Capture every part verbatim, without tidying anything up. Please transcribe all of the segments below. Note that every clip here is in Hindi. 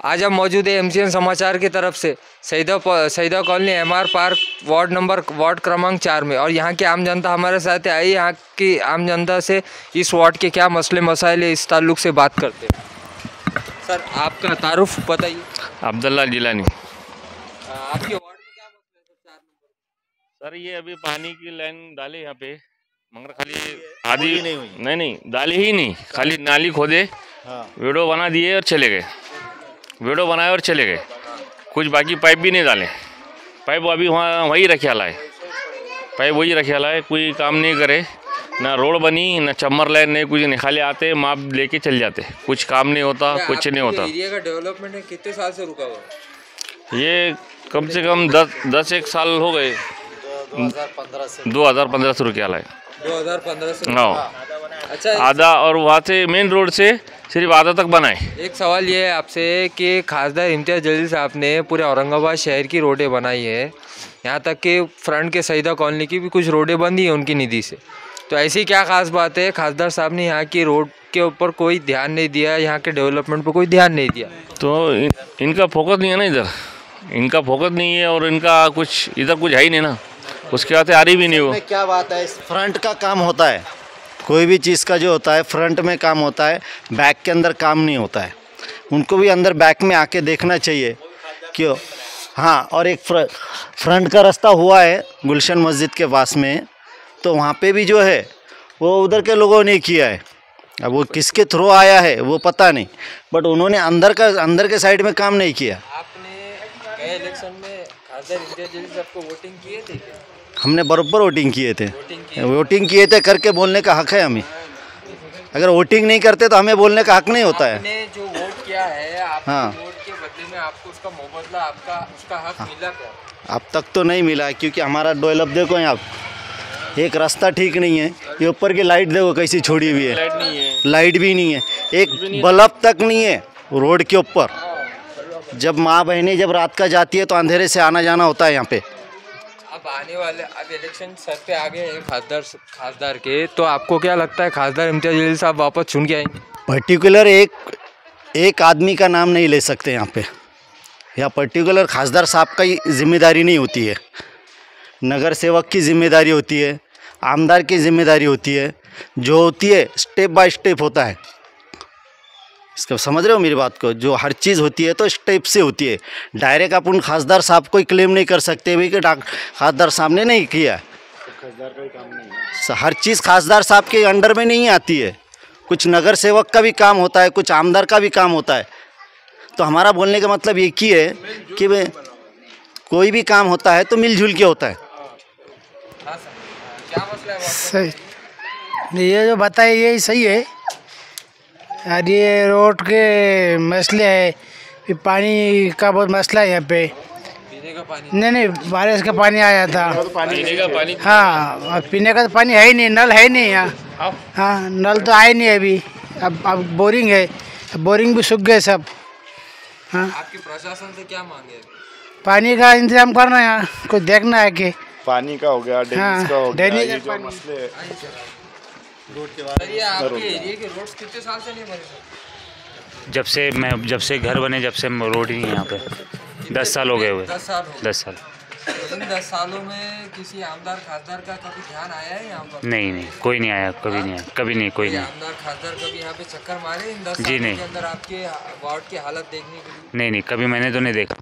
आज हम मौजूद है एमसीएन समाचार की तरफ से Shahida Shahida colony MR park ward number ward क्रमांक चार में, और यहाँ की आम जनता हमारे साथ आई। यहाँ की आम जनता से इस वार्ड के क्या मसले मसाइल है इस ताल्लुक से बात करते हैं। सर, आपका तारुफ बताइए। अब्दुल्ला जिलानी। आपके वार्ड में क्या मसला है सर? चार नंबर सर, ये अभी पानी की लाइन डाले यहाँ पे, मगर खाली आधी नहीं हुई। नहीं नहीं डाली ही नहीं, खाली नाली खोदे, हाँ। वीडियो बना दिए और चले गए, वीडियो बनाए और चले गए। कुछ बाकी पाइप भी नहीं डाले, पाइप अभी वहाँ वही रखे वाला है, पाइप वही रखे वाला है, कोई काम नहीं करे। ना रोड बनी, ना चम्मर लाइन, नहीं कुछ नहीं, खाली आते माप लेके चल जाते, कुछ काम नहीं होता, कुछ नहीं होता। एरिया का डेवलपमेंट है कितने साल से रुका हुआ है? ये कम से कम दस दस एक साल हो गए, दो हज़ार पंद्रह से रुके वाला है, दो हज़ार पंद्रह से। हाँ, अच्छा, आधा, और वहाँ से मेन रोड से सिर्फ आधा तक बनाए। एक सवाल ये है आपसे कि खासदार इम्तियाज़ जलील साहब ने पूरे औरंगाबाद शहर की रोडें बनाई है, यहाँ तक कि फ्रंट के शहीदा कॉलोनी की भी कुछ रोडें बंदी है उनकी निधि से। तो ऐसी क्या खास बात है खासदार साहब ने यहाँ की रोड के ऊपर कोई ध्यान नहीं दिया, यहाँ के डेवलपमेंट पर कोई ध्यान नहीं दिया? तो इन, इनका फोकस नहीं है ना, इधर इनका फोकस नहीं है, और इनका कुछ इधर कुछ है ही नहीं ना, उसके बाद आ रही भी नहीं हो। क्या बात है, इस फ्रंट का काम होता है, कोई भी चीज़ का जो होता है फ्रंट में काम होता है, बैक के अंदर काम नहीं होता है। उनको भी अंदर बैक में आके देखना चाहिए क्यों। हाँ, और एक फ्र, फ्रंट का रास्ता हुआ है गुलशन मस्जिद के पास में, तो वहाँ पे भी जो है वो उधर के लोगों ने किया है। अब वो किसके थ्रू आया है वो पता नहीं, बट उन्होंने अंदर का अंदर के साइड में काम नहीं किया। आपने गए इलेक्शन में खासदार इम्तियाज़ जलील साहब को वोटिंग किए थे क्या? हमने बराबर वोटिंग किए थे, वोटिंग वोटिंग किए थे, करके बोलने का हक है हमें। अगर वोटिंग नहीं करते तो हमें बोलने का हक नहीं होता है। आपने जो वोट किया है, आपके हाँ, वोट के बदले में आपको उसका मुबादला, आपका उसका हक हाँ, मिला क्या? अब तक तो नहीं मिला, क्योंकि हमारा डेवलप देखो, यहाँ एक रास्ता ठीक नहीं है, ये ऊपर की लाइट देखो कैसी छोड़ी हुई है, लाइट नहीं है, लाइट भी नहीं है, एक बल्ब तक नहीं है रोड के ऊपर। जब माँ बहनें जब रात का जाती है तो अंधेरे से आना जाना होता है यहाँ पे। अब आने वाले अब इलेक्शन सर पे आ गए हैं खासदार खासदार के, तो आपको क्या लगता है खासदार इम्तियाज़ जलील साहब वापस चुन के आएंगे? पर्टिकुलर एक एक आदमी का नाम नहीं ले सकते यहाँ पे, या पर्टिकुलर खासदार साहब का ही जिम्मेदारी नहीं होती है, नगर सेवक की जिम्मेदारी होती है, आमदार की जिम्मेदारी होती है, जो होती है स्टेप बाय स्टेप होता है। इसका समझ रहे हो मेरी बात को, जो हर चीज़ होती है तो स्टेप से होती है। डायरेक्ट अपन खासदार साहब को ही क्लेम नहीं कर सकते भाई कि खासदार साहब ने नहीं किया, खासदार का ही काम नहीं है। हर चीज़ खासदार साहब के अंडर में नहीं आती है, कुछ नगर सेवक का भी काम होता है, कुछ आमदार का भी काम होता है। तो हमारा बोलने का मतलब एक ही है कि भाई कोई भी काम होता है तो मिलजुल के होता है। क्या मसला है? सही, ये जो बताए यही सही है। और ये रोड के मसले है, फिर पानी का बहुत मसला है यहाँ पे। पीने का पानी नहीं नहीं, बारिश का पानी आया था, पीने का पानी, हाँ, और पीने का तो पानी है ही नहीं, नल है ही नहीं यहाँ। हाँ, नल तो आए नहीं अभी, अब अब बोरिंग है, बोरिंग भी सूख गए सब। हाँ, आपकी प्रशासन से क्या मांगे? पानी का इंतजाम करना है यहाँ, कुछ देखना है कि पानी का हो गया, ड्रेनेज का हो गया, ड्रेनेज ये का जो पानी। मसले हैं। रोड के बारे में आपके एरिया के रोड्स कितने साल से नहीं बने? जब से मैं जब से घर बने जब से रोड ही नहीं है यहाँ पे, दस साल हो गए हुए। दस साल हो दस साल गए। इन दस सालों में किसी आमदार खासदार का कभी ध्यान आया है यहाँ पर? नहीं नहीं, कोई नहीं आया, कभी नहीं आया, कभी नहीं, कोई नहीं। आमदार खासदार कभी यहाँ पे चक्कर मारे इन दस जी सालों नहीं। के अंदर आपके वार्ड की हालत देखने के लिए? नहीं नहीं, कभी मैंने तो नहीं देखा।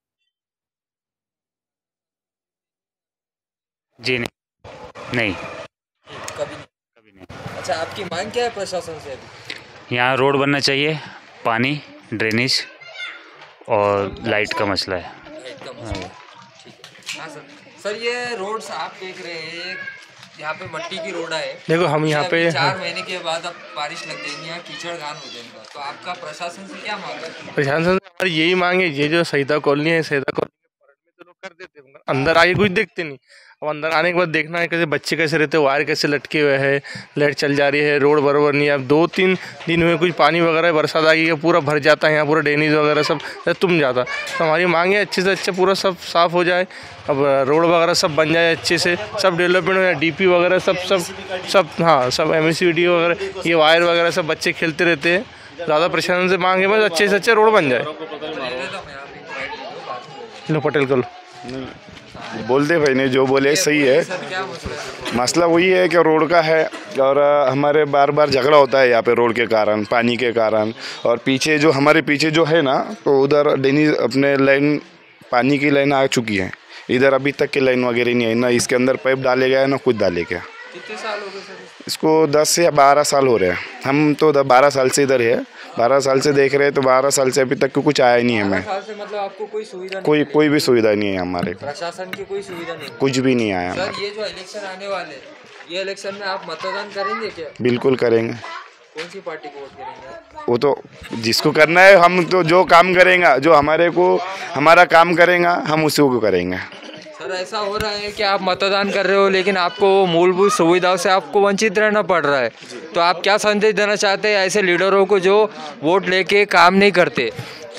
जी नहीं नहीं, कभी नहीं। कभी नहीं। अच्छा, आपकी मांग क्या है प्रशासन से अभी? यहाँ रोड बनना चाहिए, पानी, ड्रेनेज और लाइट का मसला है। लाइट का मसला है। ठीक है। हाँ सर, सर ये रोड्स आप देख रहे हैं, यहाँ पे मट्टी की रोड है। देखो हम यहाँ पे चार महीने के बाद अब बारिश लग जाएगी, यहाँ कीचड़ गान हो जाएगा, तो आपका प्रशासन से क्या मांग है? प्रशासन से हमारी यही मांग है, ये जो शहीदा कॉलोनी है, शहीदा कॉलोनी के फ्रंट में तो लोग कर देते हैं, अंदर आगे कुछ देखते नहीं। अब अंदर आने के बाद देखना है कैसे बच्चे कैसे रहते हैं, वायर कैसे लटके हुए हैं, लाइट चल जा रही है, रोड बराबर नहीं है। अब दो तीन दिन हुए कुछ पानी वगैरह बरसात आ गई, पूरा भर जाता है यहाँ, पूरा ड्रेनेज वगैरह सब तुम जाता। तो हमारी मांग है अच्छे से अच्छा पूरा सब साफ़ हो जाए, अब रोड वगैरह सब बन जाए अच्छे से, सब डेवलपमेंट हो जाए, डीपी वगैरह सब सब सब हाँ सब एम एस सी डी वगैरह, ये वायर वगैरह सब बच्चे खेलते रहते हैं, ज़्यादा प्रशासन से मांगे बस अच्छे से अच्छे रोड बन जाए। लो पटेल को लो। बोलते भाई ने जो बोले सही है। मसला वही है कि रोड का है और हमारे बार बार झगड़ा होता है यहाँ पे रोड के कारण, पानी के कारण। और पीछे जो हमारे पीछे जो है ना, तो उधर डेनी अपने लाइन पानी की लाइन आ चुकी है, इधर अभी तक की लाइन वगैरह नहीं है ना। इसके अंदर पाइप डाले गया है ना कुछ डाले गया। कितने साल हो गए सर इसको? दस से बारह साल हो रहे हैं। हम तो बारह साल से इधर है, बारह साल से देख रहे हैं, तो बारह साल से अभी तक को कुछ आया ही नहीं है। हमें साल से मतलब आपको कोई सुविधा नहीं, कोई कोई भी सुविधा नहीं है हमारे को, प्रशासन की कोई सुविधा नहीं, कुछ भी नहीं आया। सर ये जो इलेक्शन आने वाले हैं, ये इलेक्शन में आप मतदान करेंगे क्या? बिल्कुल करेंगे। कौन सी पार्टी को वोट करेंगे? वो तो जिसको करना है, हम तो जो काम करेंगे, जो हमारे को हमारा काम करेंगे, हम उसी को करेंगे। सर ऐसा हो रहा है कि आप मतदान कर रहे हो लेकिन आपको मूलभूत सुविधाओं से आपको वंचित रहना पड़ रहा है, तो आप क्या संदेश देना चाहते हैं ऐसे लीडरों को जो वोट लेके काम नहीं करते?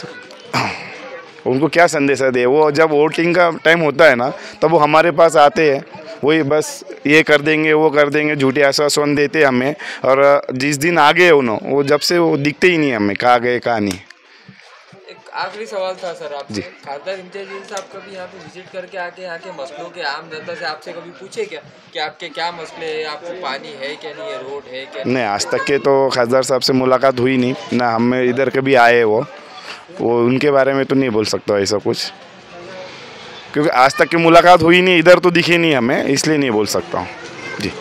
उनको क्या संदेश दे? वो जब वोटिंग का टाइम होता है ना, तब वो हमारे पास आते हैं, वही बस ये कर देंगे वो कर देंगे, झूठे आश्वासन देते हमें। और जिस दिन आ गए उन्होंने, वो जब से वो दिखते ही नहीं हमें, कहाँ गए कहाँ नहीं। एक आखिरी सवाल था सर आपसे, खासदार इम्तियाज जलील साहब कभी यहाँ पे विजिट करके आके यहाँ के मसलों के आम जनता से आपसे कभी पूछे क्या कि आपके क्या मसले हैं, आपको पानी है क्या नहीं है, रोड है क्या नहीं? नहीं, आज तक के तो खासदार साहब से मुलाकात हुई नहीं ना, हमें इधर कभी आए वो वो उनके बारे में तो नहीं बोल सकता ऐसा कुछ, क्योंकि आज तक की मुलाकात हुई नहीं, इधर तो दिखे नहीं हमें, इसलिए नहीं बोल सकता हूँ जी।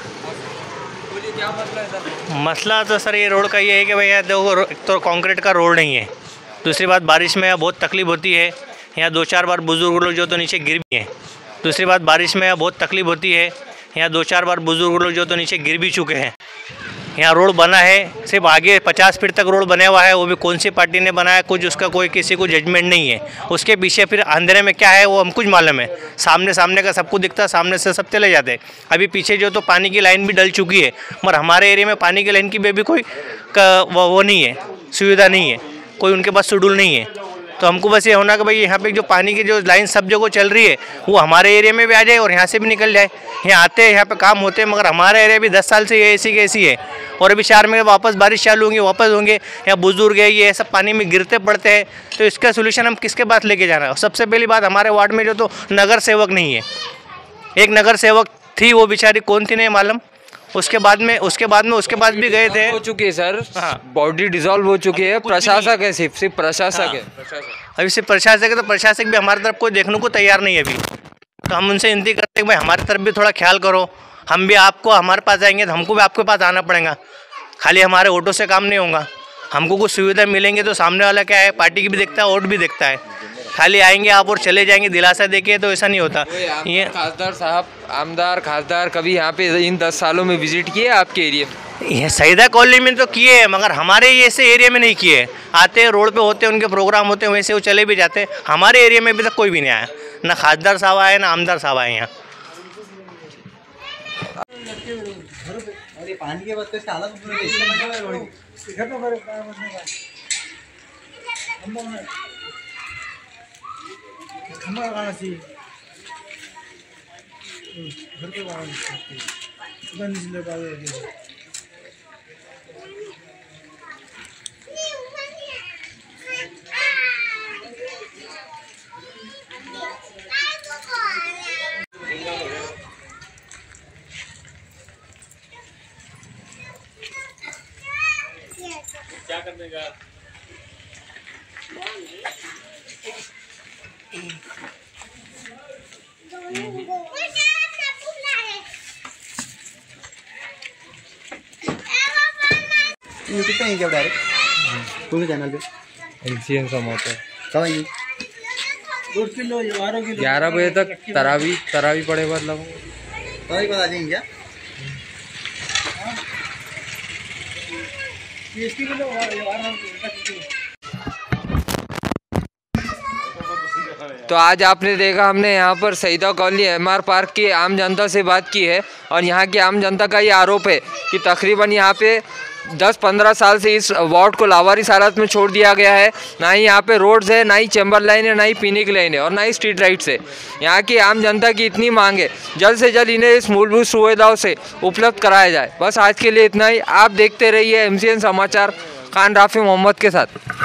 बोलिए क्या मसला है सर? मसला तो सर ये रोड का ये है कि भैया देखो, एक तो कंक्रीट का रोड नहीं है, दूसरी बात बारिश में बहुत तकलीफ होती है। यहाँ दो चार बार बुजुर्ग लोग जो तो नीचे गिर भी हैं। दूसरी बात बारिश में बहुत तकलीफ होती है। यहाँ दो चार बार बुजुर्ग लोग जो तो नीचे गिर भी चुके हैं। यहाँ रोड बना है, सिर्फ आगे पचास फीट तक रोड बना हुआ है, वो भी कौन सी पार्टी ने बनाया, कुछ उसका कोई किसी को जजमेंट नहीं है। उसके पीछे फिर अंधेरे में क्या है वो हम कुछ मालूम है, सामने सामने का सबको दिखता है, सामने से सब चले जाते हैं। अभी पीछे जो तो पानी की लाइन भी डल चुकी है, मगर हमारे एरिया में पानी की लाइन की भी कोई वो, वो नहीं है, सुविधा नहीं है, कोई उनके पास शेड्यूल नहीं है। तो हमको बस ये होना कि भाई यहाँ पे जो पानी की जो लाइन सब जगह चल रही है वो हमारे एरिया में भी आ जाए और यहाँ से भी निकल जाए। यहाँ आते हैं, यहाँ पे काम होते हैं, मगर हमारा एरिया भी दस साल से ये ऐसी की ऐसी है। और अभी चार में वापस बारिश चालू होंगी, वापस होंगे, यहाँ बुजुर्ग है ये सब पानी में गिरते पड़ते हैं। तो इसका सोल्यूशन हम किसके पास लेके जाना है? सबसे पहली बात, हमारे वार्ड में जो तो नगर सेवक नहीं है। एक नगर सेवक थी, वो बेचारी कौन थी नहीं मालूम। उसके बाद में उसके बाद में उसके पास भी गए थे, हो चुकी है सर। हाँ, बॉडी डिसॉल्व हो चुकी है। प्रशासक है, सिर्फ सिर्फ प्रशासक हाँ। है प्रशासक। अभी सिर्फ प्रशासक है, तो प्रशासक भी हमारी तरफ कोई देखने को तैयार नहीं है अभी। तो हम उनसे विनती करते हैं भाई हमारी तरफ भी थोड़ा ख्याल करो। हम भी आपको हमारे पास आएंगे तो हमको भी आपके पास आना पड़ेगा, खाली हमारे वोटों से काम नहीं होगा। हमको कुछ सुविधा मिलेंगे तो सामने वाला क्या है, पार्टी की भी देखता है, वोट भी देखता है। खाली आएंगे आप और चले जाएंगे दिलासा देके, तो ऐसा नहीं होता। ये खासदार साहब, आमदार खासदार कभी यहाँ पे इन दस सालों में विजिट किए आपके एरिया में? ये सईदा कॉलोनी में तो किए हैं, मगर हमारे ये ऐसे एरिया में नहीं किए। आते हैं रोड पे होते हैं, उनके प्रोग्राम होते हैं, वैसे वो चले भी जाते हैं। हमारे एरिया में अभी तक कोई भी नहीं आया, ना खासदार साहब आए ना आमदार साहब आए यहाँ। पानी के बाद क्या करने का? यूट्यूब पे क्या डायरेक्ट कौन से चैनल पे? एमसीएन समाचार। कब आएंगे? ग्यारह बजे तक तरावी तरावी पड़े बाद लगूंगा। कभी बता देंगे क्या? तो आज आपने देखा, हमने यहाँ पर सईदा कॉलोनी एमआर पार्क की आम जनता से बात की है और यहाँ की आम जनता का ये आरोप है कि तकरीबन यहाँ पे दस पंद्रह साल से इस वार्ड को लावारिस हालत में छोड़ दिया गया है। ना ही यहाँ पे रोड्स है, ना ही चैम्बर लाइन है, ना ही पीने की लाइन है और ना ही स्ट्रीट लाइट्स है। यहाँ की आम जनता की इतनी मांग है, जल्द से जल्द इन्हें इस मूलभूत सुविधाओं से उपलब्ध कराया जाए। बस आज के लिए इतना ही। आप देखते रहिए एमसीएन समाचार। खान राफी मोहम्मद के साथ।